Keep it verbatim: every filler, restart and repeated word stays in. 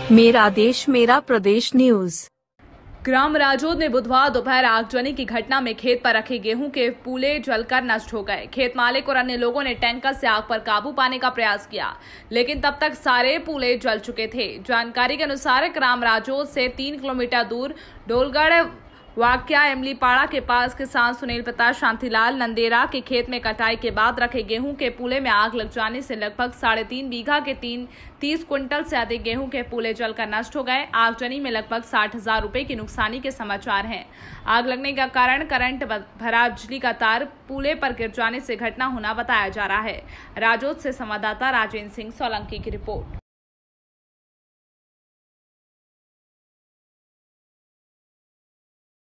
मेरा देश मेरा प्रदेश न्यूज। ग्राम राजोद में बुधवार दोपहर आगजनी की घटना में खेत पर रखे गेहूं के पूले जलकर नष्ट हो गए। खेत मालिक और अन्य लोगों ने टैंकर से आग पर काबू पाने का प्रयास किया, लेकिन तब तक सारे पूले जल चुके थे। जानकारी के अनुसार ग्राम राजोद से तीन किलोमीटर दूर डोलगढ़ वाक्या इमलीपाड़ा के पास किसान सुनील प्रताप शांतिलाल नंदेरा के खेत में कटाई के बाद रखे गेहूं के पूले में आग लग जाने से लगभग साढ़े तीन बीघा के तीन तीस क्विंटल से अधिक गेहूं के पूले जलकर नष्ट हो गए। आगजनी में लगभग साठ हजार रुपए की नुकसानी के समाचार हैं। आग लगने का कारण करंट भरा बिजली का तार पूले पर गिर जाने से घटना होना बताया जा रहा है। राजोद से संवाददाता राजेंद्र सिंह सोलंकी की रिपोर्ट।